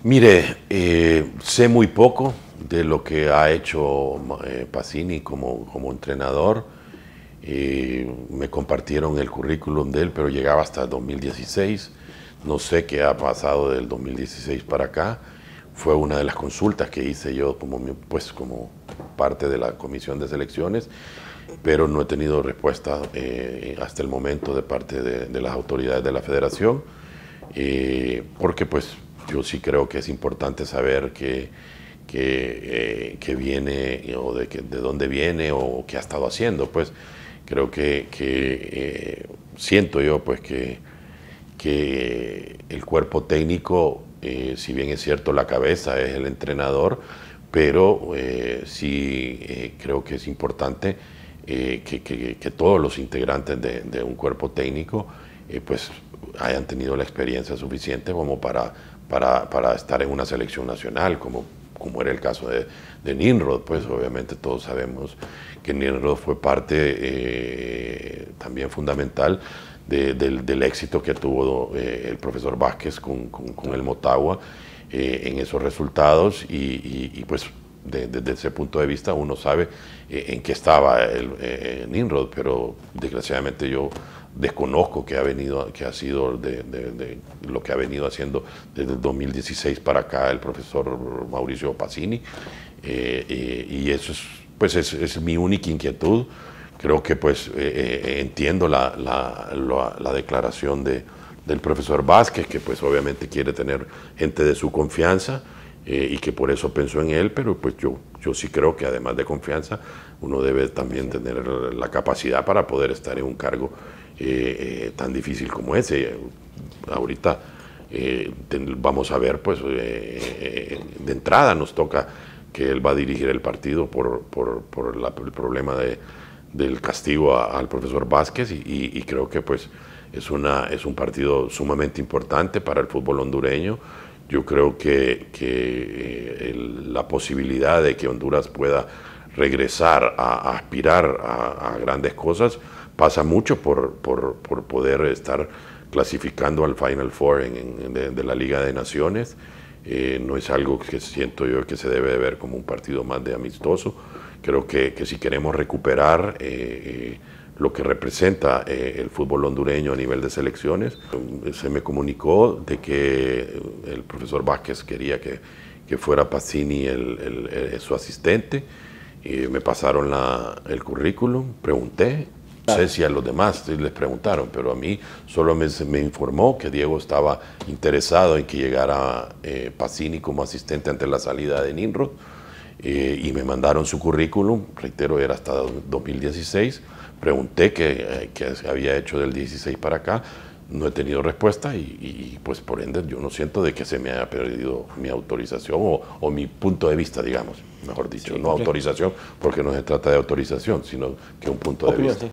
Mire, sé muy poco de lo que ha hecho Pacini como entrenador. Me compartieron el currículum de él, pero llegaba hasta el 2016. No sé qué ha pasado del 2016 para acá. Fue una de las consultas que hice yo como parte de la comisión de selecciones, pero no he tenido respuesta hasta el momento de parte de las autoridades de la federación, porque pues yo sí creo que es importante saber que viene o de dónde viene o qué ha estado haciendo. Pues creo que siento yo pues que el cuerpo técnico, si bien es cierto la cabeza es el entrenador, pero sí creo que es importante que todos los integrantes de un cuerpo técnico pues hayan tenido la experiencia suficiente como para estar en una selección nacional, como era el caso de Nimrod. Pues obviamente todos sabemos que Nimrod fue parte también fundamental del éxito que tuvo el profesor Vázquez con el Motagua en esos resultados, y pues desde ese punto de vista uno sabe en qué estaba Nimrod, pero desgraciadamente yo desconozco que ha sido de lo que ha venido haciendo desde el 2016 para acá el profesor Mauricio Pacini, y eso es mi única inquietud. Creo que pues entiendo la declaración del profesor Vázquez, que pues obviamente quiere tener gente de su confianza, y que por eso pensó en él, pero pues yo sí creo que además de confianza uno debe también tener la capacidad para poder estar en un cargo tan difícil como ese. Ahorita vamos a ver, pues de entrada nos toca que él va a dirigir el partido por el problema del castigo al profesor Vázquez, y creo que pues es un partido sumamente importante para el fútbol hondureño. Yo creo que la posibilidad de que Honduras pueda regresar a aspirar a grandes cosas pasa mucho por poder estar clasificando al Final Four de la Liga de Naciones. No es algo que siento yo que se debe de ver como un partido más de amistoso. Creo que si queremos recuperar lo que representa el fútbol hondureño a nivel de selecciones, se me comunicó de que el profesor Vázquez quería que fuera Pacini su asistente. Me pasaron el currículum, pregunté. No sé si a los demás les preguntaron, pero a mí solo me informó que Diego estaba interesado en que llegara Pacini como asistente ante la salida de Nimrod, y me mandaron su currículum. Reitero, era hasta 2016. Pregunté qué se había hecho del 16 para acá. No he tenido respuesta, y pues por ende yo no siento de que se me haya perdido mi autorización o mi punto de vista, digamos, mejor dicho. Sí, no autorización, porque no se trata de autorización, sino que un punto de vista.